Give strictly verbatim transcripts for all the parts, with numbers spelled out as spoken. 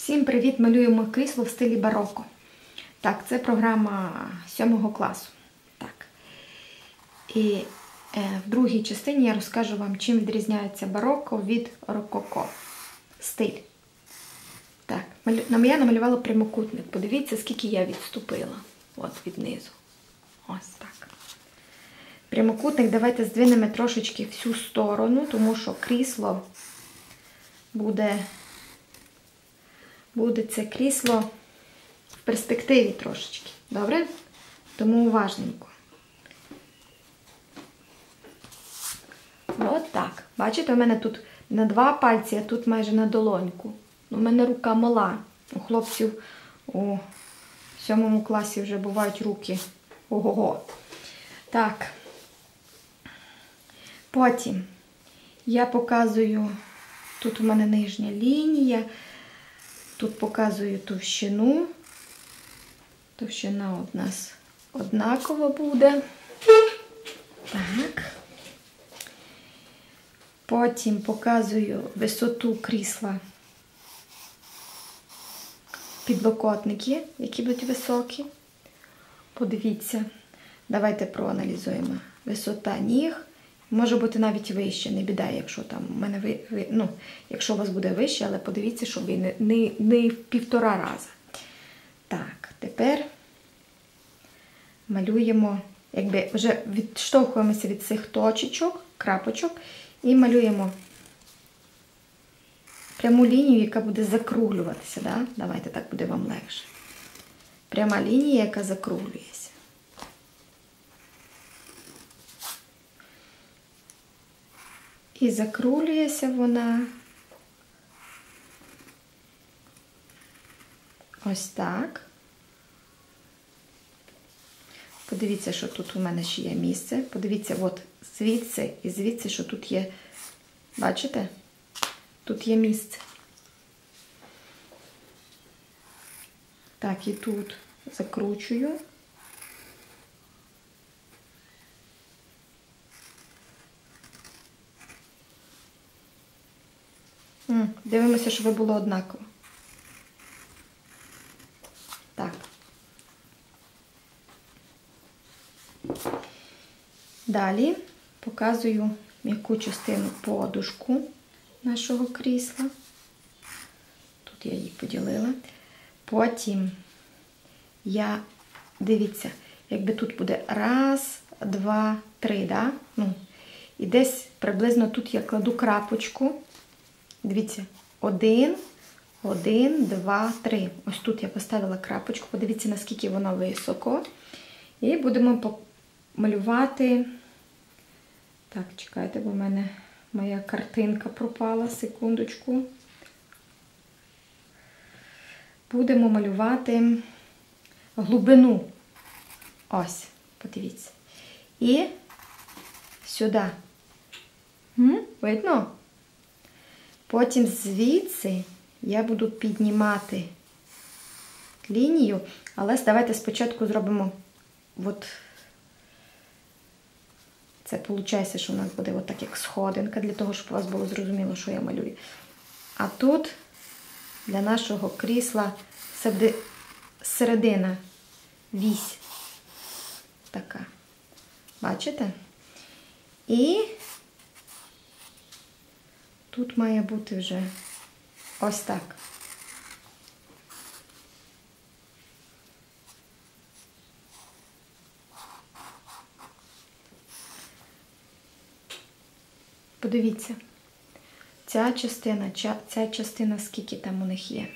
Всім привіт! Малюємо крісло в стилі бароко. Так, це програма сьомого класу. Так. І е, в другій частині я розкажу вам, чим відрізняється бароко від рококо. Стиль. Так, малю... я намалювала прямокутник. Подивіться, скільки я відступила. От від низу. Ось так. Прямокутник давайте здвинемо трошечки всю сторону, тому що крісло буде... Буде це крісло в перспективі трошечки. Добре? Тому уважненько. От так. Бачите, у мене тут на два пальці, а тут майже на долоньку. У мене рука мала. У хлопців у сьомому класі вже бувають руки. Ого-го. Так. Потім я показую, тут у мене нижня лінія. Тут показую товщину. Товщина у нас однакова буде. Так. Потім показую висоту крісла. Підлокотники, які будуть високі. Подивіться. Давайте проаналізуємо. Висота ніг. Може бути навіть вище, не біда, якщо там у мене ви, ви, ну, якщо у вас буде вище, але подивіться, щоб ви не, не, не в півтора рази. Так, тепер малюємо, якби вже відштовхуємося від цих точечок, крапочок, і малюємо пряму лінію, яка буде закруглюватися. Да? Давайте так буде вам легше. Пряма лінія, яка закруглюється. І закруглюється вона ось так. Подивіться, що тут у мене ще є місце. Подивіться, от звідси і звідси, що тут є, бачите? Тут є місце. Так, і тут закручую. Дивимося, щоб було однаково. Так. Далі показую м'яку частину подушку нашого крісла. Тут я її поділила. Потім я, дивіться, якби тут буде раз, два, три, да? Ну, і десь приблизно тут я кладу крапочку. Дивіться, один, один, два, три. Ось тут я поставила крапочку. Подивіться, наскільки воно високо. І будемо малювати. Так, чекайте, бо в мене моя картинка пропала. Секундочку. Будемо малювати глибину. Ось, подивіться. І сюди. М? Видно? Потім звідси я буду піднімати лінію, але давайте спочатку зробимо, от, це виходить, що у нас буде от так, як сходинка, для того, щоб у вас було зрозуміло, що я малюю. А тут для нашого крісла середина, вісь така. Бачите? І тут має бути вже ось так. Подивіться, ця частина, ця частина, скільки там у них є.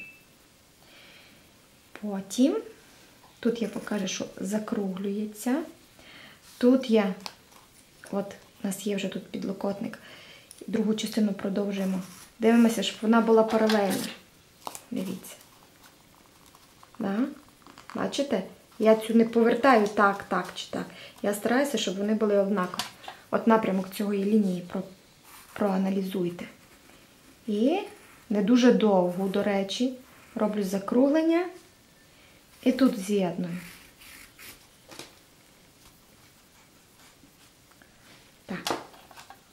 Потім, тут я покажу, що закруглюється. Тут я, от у нас є вже тут підлокотник. Другу частину продовжуємо. Дивимося, щоб вона була паралельна. Дивіться. Да? Бачите? Я цю не повертаю так, так чи так. Я стараюся, щоб вони були однакові. От напрямок цієї лінії про, проаналізуйте. І не дуже довго, до речі, роблю закруглення. І тут з'єдную. Так.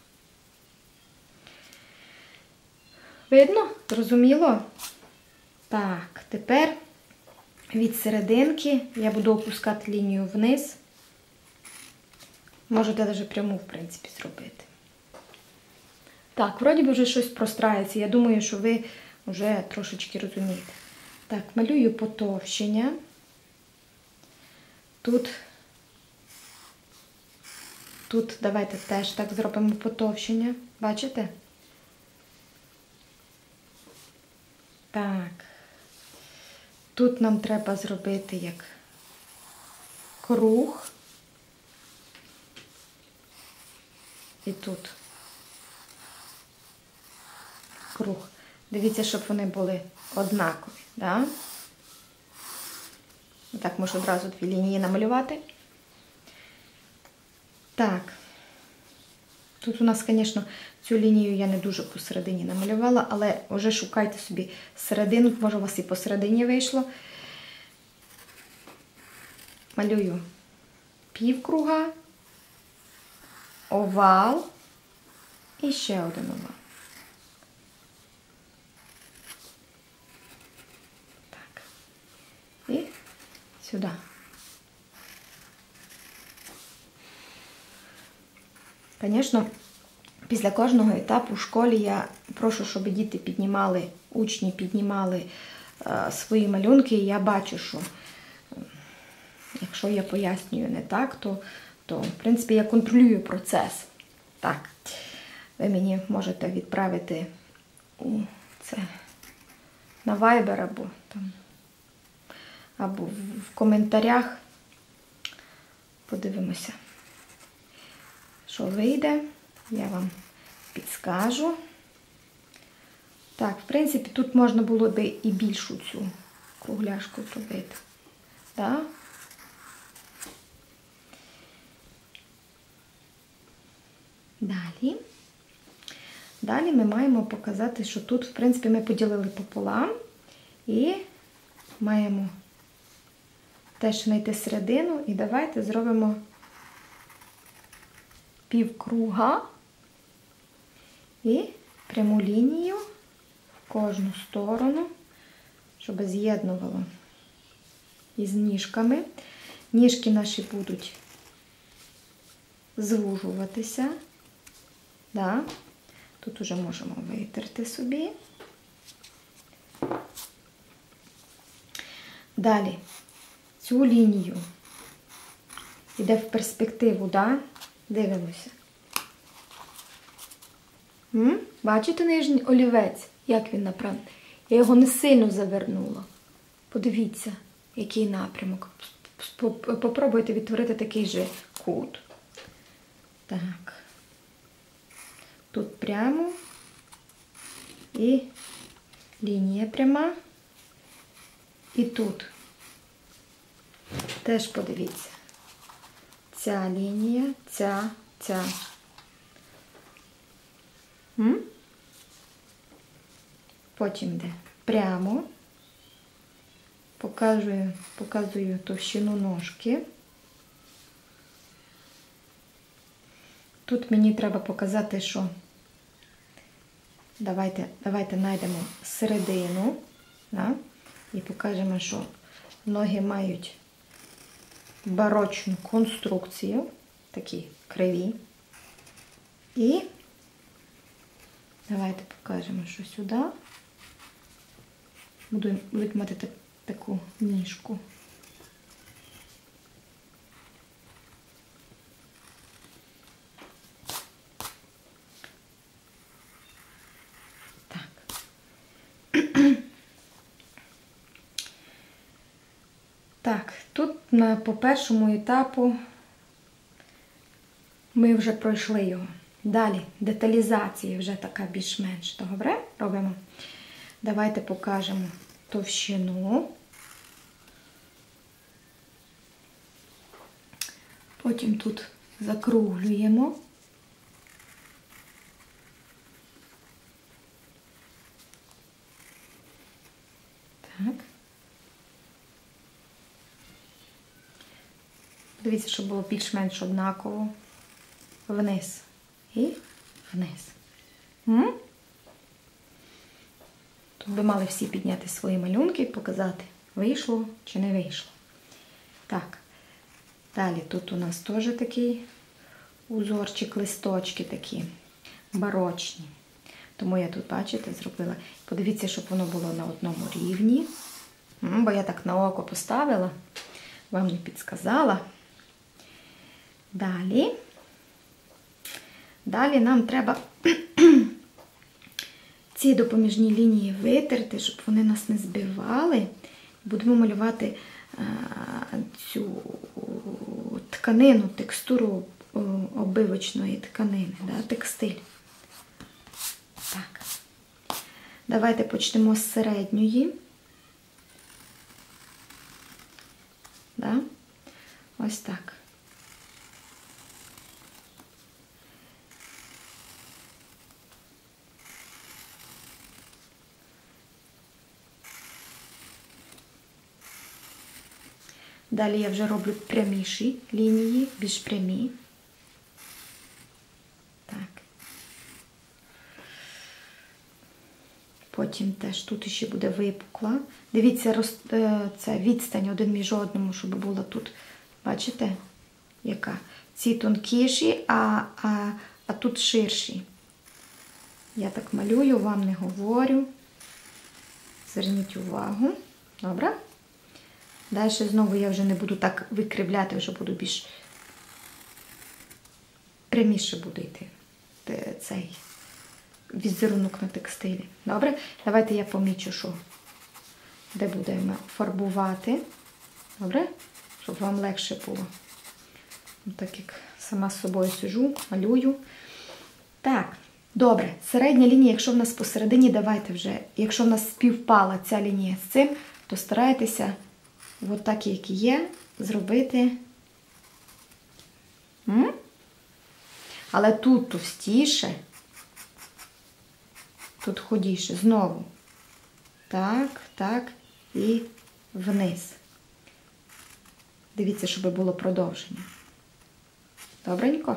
Видно? Зрозуміло? Так, тепер від серединки я буду опускати лінію вниз. Можете навіть пряму, в принципі, зробити. Так, вроді би вже щось прострається. Я думаю, що ви вже трошечки розумієте. Так, малюю потовщення. Тут, тут давайте теж так зробимо потовщення. Бачите? Так. Тут нам треба зробити як круг. І тут круг. Дивіться, щоб вони були однакові. Да? Так, можу одразу дві лінії намалювати. Так. Тут у нас, звісно, цю лінію я не дуже посередині намалювала, але вже шукайте собі середину, може у вас і посередині вийшло. Малюю півкруга, овал і ще один овал. Так. І сюди. Звісно, після кожного етапу в школі я прошу, щоб діти піднімали, учні піднімали е, свої малюнки. І я бачу, що е, якщо я пояснюю не так, то, то, в принципі, я контролюю процес. Так, ви мені можете відправити у це на Viber або, там, або в коментарях. Подивимося, що вийде, я вам підскажу. Так, в принципі, тут можна було би і більшу цю кругляшку зробити. Да? Далі. Далі ми маємо показати, що тут, в принципі, ми поділили пополам і маємо теж знайти середину. І давайте зробимо півкруга і пряму лінію в кожну сторону, щоб з'єднувало із ніжками. Ніжки наші будуть звужуватися. Да. Тут уже можемо витерти собі. Далі цю лінію йде в перспективу, да? Дивимося. М? Бачите нижній олівець? Як він направлений? Я його не сильно завернула. Подивіться, який напрямок. Попробуйте відтворити такий же кут. Так. Тут прямо. І лінія пряма. І тут. Теж подивіться. Ця лінія, ця, ця. М? Потім йде прямо. Показую, показую товщину ножки. Тут мені треба показати, що давайте, давайте знайдемо середину, да? І покажемо, що ноги мають барочну конструкцію, такі криві. І давайте покажемо, що сюди будуть мати так, таку ніжку. Так. Так, тут на, по першому етапу ми вже пройшли його. Далі деталізація вже така більш-менш. Добре? Робимо. Давайте покажемо товщину. Потім тут закруглюємо. Так. Дивіться, щоб було більш-менш однаково. Вниз і вниз. М? Тут би мали всі підняти свої малюнки і показати, вийшло чи не вийшло. Так, далі тут у нас теж такий узорчик, листочки такі барочні. Тому я тут, бачите, зробила. Подивіться, щоб воно було на одному рівні. Бо я так на око поставила, вам не підсказала. Далі. Далі нам треба ці допоміжні лінії витерти, щоб вони нас не збивали. Будемо малювати а, цю тканину, текстуру оббивочної тканини, да, текстиль. Так. Давайте почнемо з середньої. Да? Ось так. Далі я вже роблю пряміші лінії, більш прямі. Так. Потім теж тут ще буде випукла. Дивіться, роз, це відстань один між одному, щоб була тут, бачите, яка? Ці тонкіші, а, а, а тут ширші. Я так малюю, вам не говорю. Зверніть увагу. Добре? Далі знову я вже не буду так викривляти, вже буду більш пряміше буде йти цей візерунок на текстилі. Добре? Давайте я помічу, що де будемо фарбувати. Добре? Щоб вам легше було. Так як сама з собою сижу, малюю. Так, добре. Середня лінія, якщо в нас посередині, давайте вже, якщо в нас співпала ця лінія з цим, то старайтеся от так, як є, зробити. М? Але тут товстіше, тут худіше. Знову. Так, так і вниз. Дивіться, щоб було продовження. Добренько?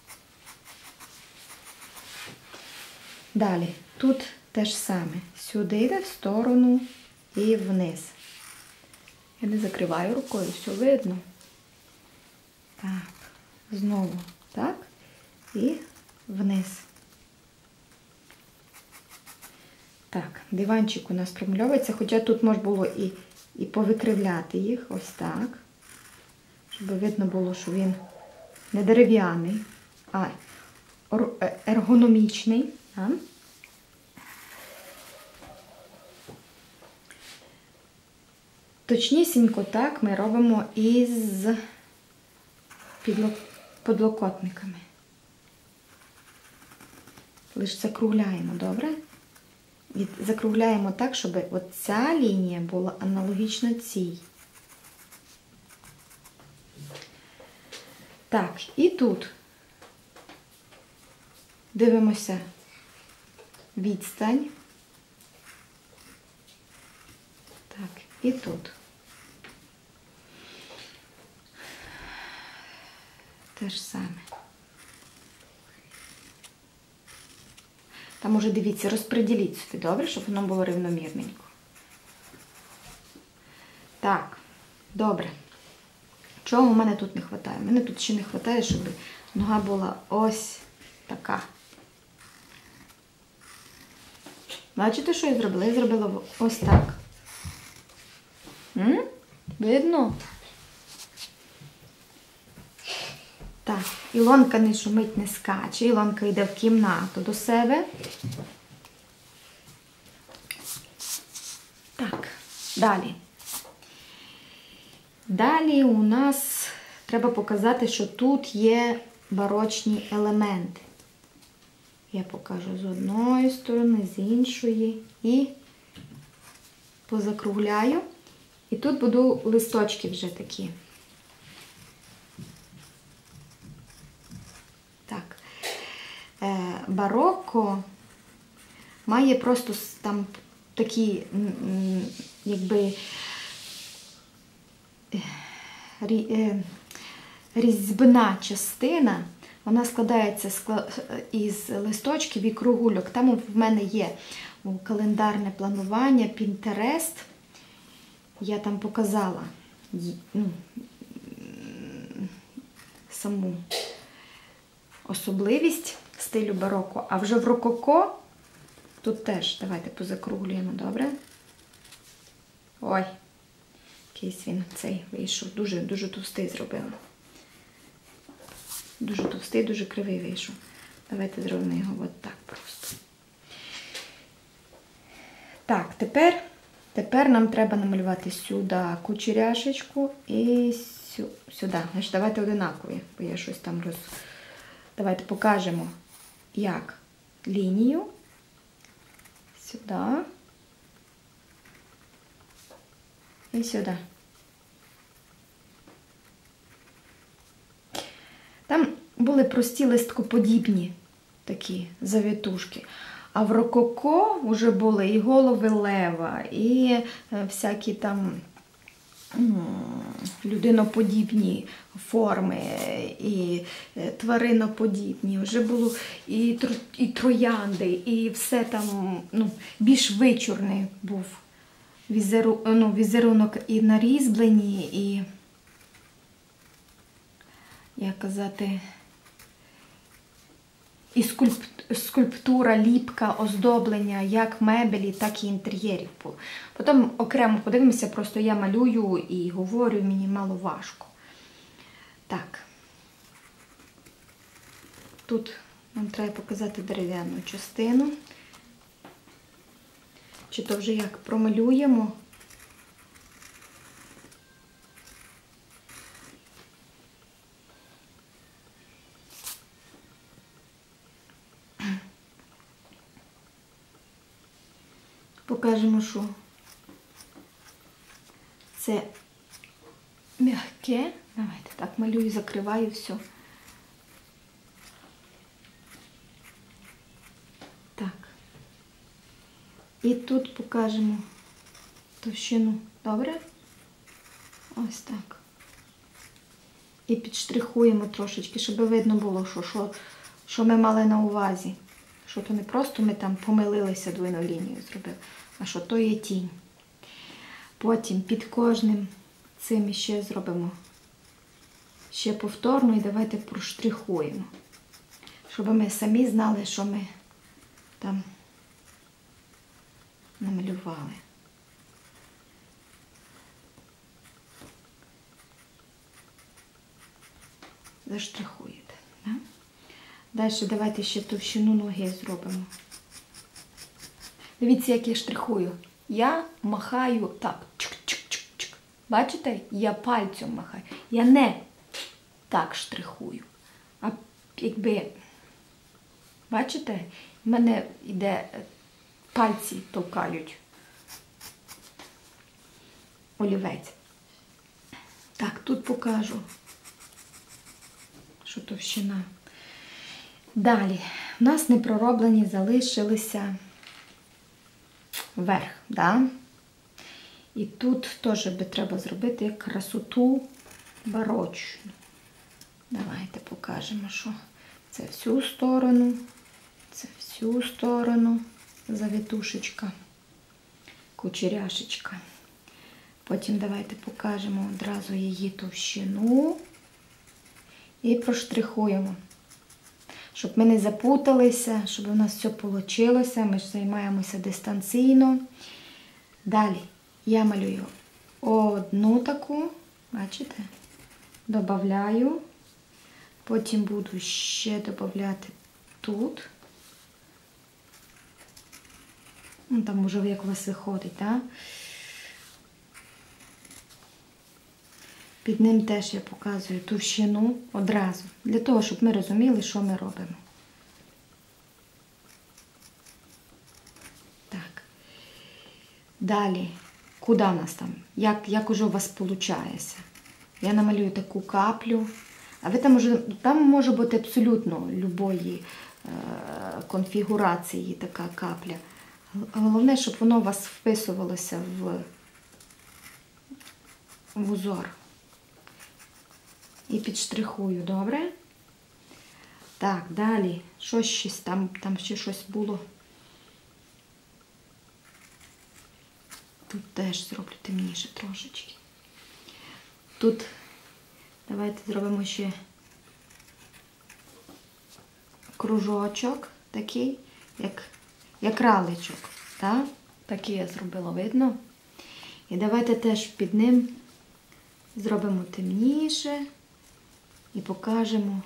Далі. Тут те ж саме. Сюди йде в сторону і вниз. Я не закриваю рукою, все видно. Так. Знову. Так. І вниз. Так, диванчик у нас промальовується, хоча тут можна було і, і повикривляти їх, ось так. Щоб видно було, що він не дерев'яний, а ергономічний. А? Точнісінько так ми робимо із подлокотниками. Лише закругляємо, добре? І закругляємо так, щоб от ця лінія була аналогічна цій. Так, і тут дивимося відстань. Так, і тут. Те ж саме. Там уже, дивіться, розподіліть собі, добре, щоб воно було рівномірненько. Так, добре. Чого у мене тут не вистачає? У мене тут ще не вистачає, щоб нога була ось така. Бачите, що я зробила? Я зробила ось так. М? Видно? Так, Ілонка не шумить, не скаче. Ілонка йде в кімнату до себе. Так, далі. Далі у нас треба показати, що тут є барочні елементи. Я покажу з одної сторони, з іншої. І позакругляю. І тут буду листочки вже такі. Так. Барокко має просто там такі, якби, різьбна частина. Вона складається із листочків і кругульок. Там в мене є у календарне планування, Pinterest. Я там показала ну, саму особливість стилю бароко. А вже в рококо тут теж, давайте позакруглюємо, добре? Ой, якийсь він цей вийшов. Дуже-дуже товстий зробила. Дуже товстий, дуже кривий вийшов. Давайте зробимо його от так просто. Так, тепер, тепер нам треба намалювати сюди кучеряшечку і сю, сюди. Значить, давайте одинакові, бо я щось там роз... Давайте покажемо, як лінію. Сюди. І сюди. Там були прості листкоподібні такі завітушки. А в рококо вже були і голови лева, і всякі там людиноподібні форми, і твариноподібні. Вже було і, і троянди, і все там ну, більш вичурний був візеру, ну, візерунок і на різьбленні, і, як казати, і скульп... скульптура, ліпка, оздоблення, як мебелі, так і інтер'єрів. Потім окремо подивимося, просто я малюю і говорю, мені мало важко. Так. Тут нам треба показати дерев'яну частину. Чи то вже як промалюємо. Покажемо, що це м'яке. Давайте так малюю, закриваю все. Так. І тут покажемо товщину. Добре? Ось так. І підштрихуємо трошечки, щоб видно було, що, що, що ми мали на увазі. Що то не просто ми там помилилися, двойну лінію зробили, а що то є тінь. Потім під кожним цим ще зробимо ще повторно і давайте проштрихуємо. Щоб ми самі знали, що ми там намалювали. Заштрихуєте. Да? Далі давайте ще товщину ноги зробимо. Дивіться, як я штрихую. Я махаю так. Чик-чик-чик-чик. Бачите? Я пальцем махаю. Я не так штрихую. А якби, бачите? В мене йде, пальці толкають олівець. Так, тут покажу, що товщина. Далі, у нас не пророблені залишилися верх, да? І тут теж би треба зробити красоту барочну. Давайте покажемо, що це всю сторону, це всю сторону завітушечка, кучеряшечка. Потім давайте покажемо одразу її товщину і проштрихуємо. Щоб ми не запуталися, щоб у нас все вийшло, ми ж займаємося дистанційно. Далі я малюю одну таку, бачите, додаю, потім буду ще додати тут. Ну, там вже як у вас виходить, так? Під ним теж я показую товщину одразу, для того, щоб ми розуміли, що ми робимо. Так. Далі, куди у нас там? Як, як уже у вас виходить? Я намалюю таку каплю. А ви там, може, там може бути абсолютно любої е, конфігурації така капля. Головне, щоб воно у вас вписувалося в, в узор. І підштрихую, добре? Так, далі. Що щось там, там ще щось було. Тут теж зроблю темніше трошечки. Тут давайте зробимо ще кружочок такий, як, як раличок. Так? Такий я зробила, видно? І давайте теж під ним зробимо темніше і покажемо,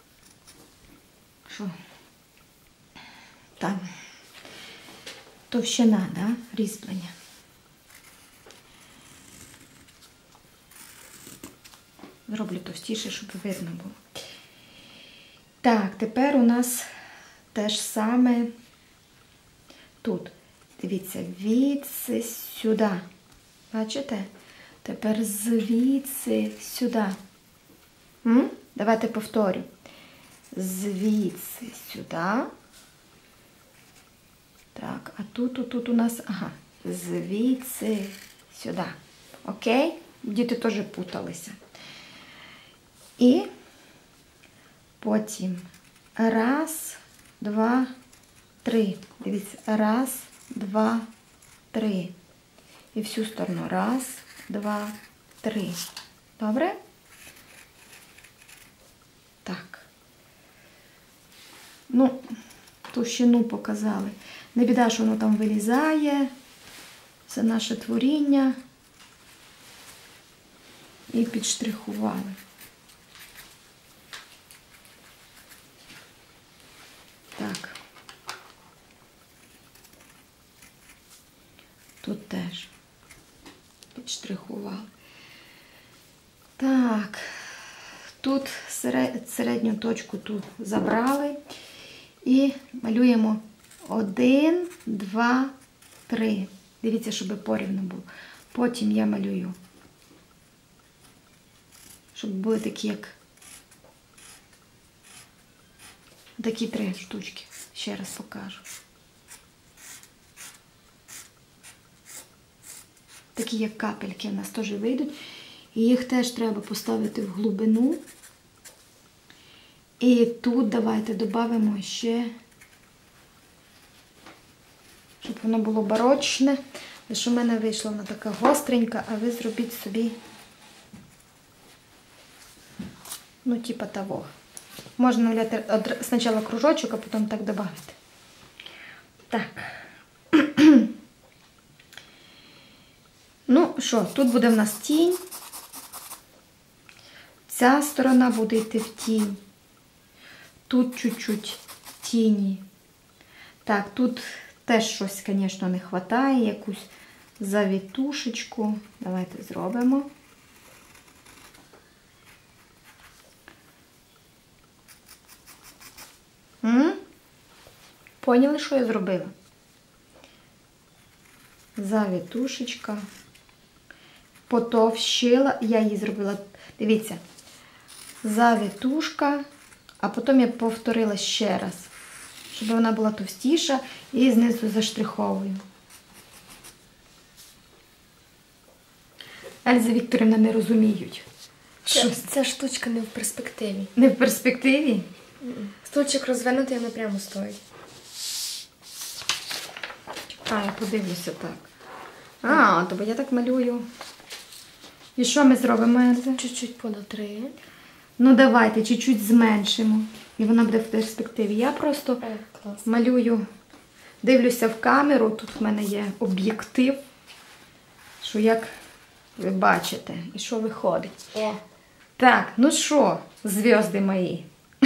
що там товщина, да? Різьблення. Зроблю товстіше, щоб видно було. Так, тепер у нас те ж саме тут. Дивіться, звідси сюди. Бачите? Тепер звідси сюди. М? Давайте повторю. Звідси сюди. Так, а тут, тут, тут у нас, ага, звідси сюди. Окей? Діти теж путалися. І потім раз, два, три. Дивіться, раз, два, три. І всю сторону. Раз, два, три. Добре? Так. Ну, товщину показали. Не біда, що воно там вилізає. Це наше творіння. І підштрихували. Так. Тут теж підштрихували. Так. Тут середню точку тут забрали. І малюємо один, два, три. Дивіться, щоб порівну було. Потім я малюю, щоб були такі, як такі три штучки. Ще раз покажу. Такі, як капельки, у нас теж вийдуть. І їх теж треба поставити в глибину. І тут давайте додамо ще, щоб воно було барочне. Що в мене вийшла вона така гостренька, а ви зробіть собі, ну, типа того. Можна наляти спочатку кружочок, а потім так додати. Так. Ну що, тут буде в нас тінь. Ця сторона буде йти в тінь. Тут чуть-чуть тіні. Так, тут теж щось, звісно, не вистачає. Якусь завітушечку. Давайте зробимо. М? Поняли, що я зробила? Завітушечка. Потовщила. Я її зробила, дивіться, завітушка. А потім я повторила ще раз, щоб вона була товстіша, і знизу заштриховую. Ельза Вікторівна не розуміють. Ця, ця штучка не в перспективі. Не в перспективі? Стульчик розвинутий, а не прямо стоїть. А, я подивлюся так. А, тобто я так малюю. І що ми зробимо, Ельза? Чуть-чуть понад три. Ну, давайте, чуть-чуть зменшимо. І вона буде в перспективі. Я просто О, клас. малюю, дивлюся в камеру. Тут в мене є об'єктив, що як ви бачите, і що виходить. О. Так, ну що, зв'язки мої?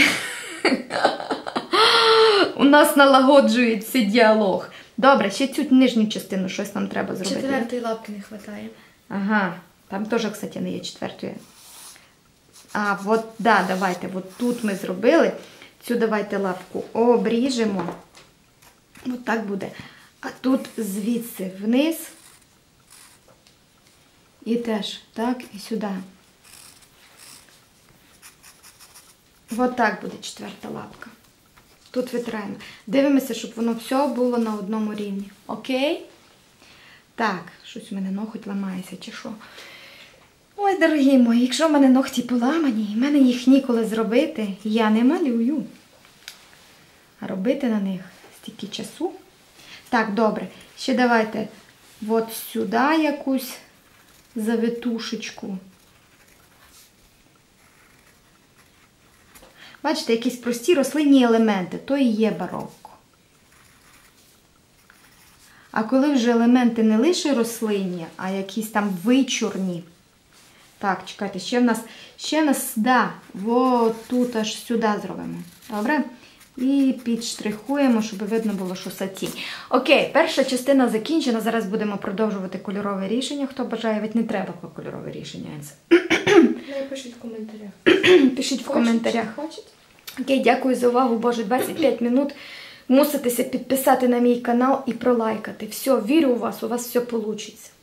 У нас налагоджується діалог. Добре, ще цю нижню частину щось нам треба зробити. Четвертої лапки не вистачає. Ага, там теж, кстати, не є четвертої. А, от, да, давайте, от тут ми зробили. Цю давайте лапку обріжемо. От так буде. А тут звідси вниз. І теж так, і сюди. От так буде четверта лапка. Тут витираємо. Дивимося, щоб воно все було на одному рівні. Окей? Так, щось у мене ноготь ламається, чи що? Ой, дорогі мої, якщо в мене ногті поламані, і в мене їх ніколи зробити, я не малюю. А робити на них стільки часу. Так, добре. Ще давайте от сюди якусь завитушечку. Бачите, якісь прості рослинні елементи, то і є барокко. А коли вже елементи не лише рослинні, а якісь там вичурні. Так, чекайте, ще в нас, ще в нас, да, от тут аж сюди зробимо. Добре? І підштрихуємо, щоб видно було, що сатінь. Окей, перша частина закінчена. Зараз будемо продовжувати кольорове рішення. Хто бажає, ведь не треба кольорове рішення. Ну, пишіть в коментарях. Пишіть в коментарях. Хочете? Окей, дякую за увагу. Боже, двадцять п'ять минут. Муситеся підписати на мій канал і пролайкати. Все, вірю у вас, у вас все вийде.